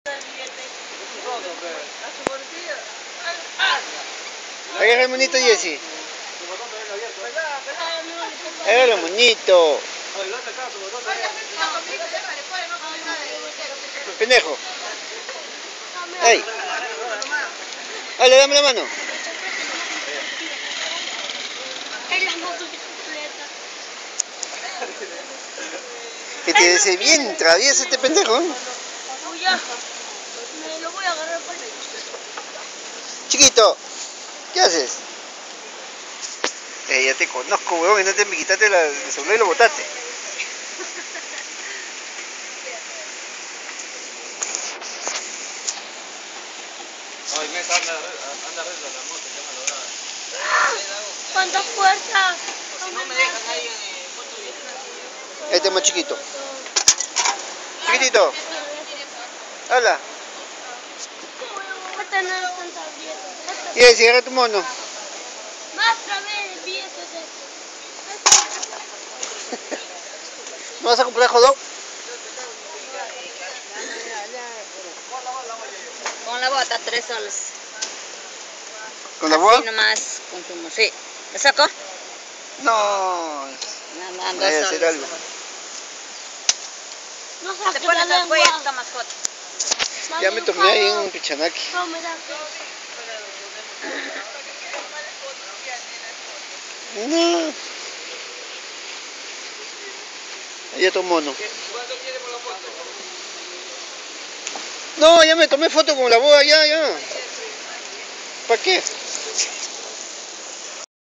Agarra el monito, Jessy. Agarra el monito. Pendejo. ¡Ey! ¡Dale, dame la mano! Que te dice bien travieso este pendejo. Me lo voy a agarrar por el... Chiquito, ¿qué haces? Ya te conozco, huevón, y no te me quitaste el celular y lo botaste. Ay, me anda arregla la moto, ya me lo da. ¿Cuánta fuerza? Si no me dejan ahí en moto y Este es más chiquito. Chiquitito. Hola. Esta no es tanta dieta. Y ahí, agarra tu mono. Más otra vez, billetes de ¿No vas a comprar hot dog? Con la bota, 3 soles. ¿Con la boa? Así nomás consumo, sí. ¿Le saco? No. No, Voy a hacer algo. No Te saques la pones al cuello y lengua. tomas foto. Ya me tomé ahí en Pichanaki. No, me da No. Ahí está tu mono. ¿cuánto quiere por la foto? No, ya me tomé foto con la boa, ya. ¿Para qué?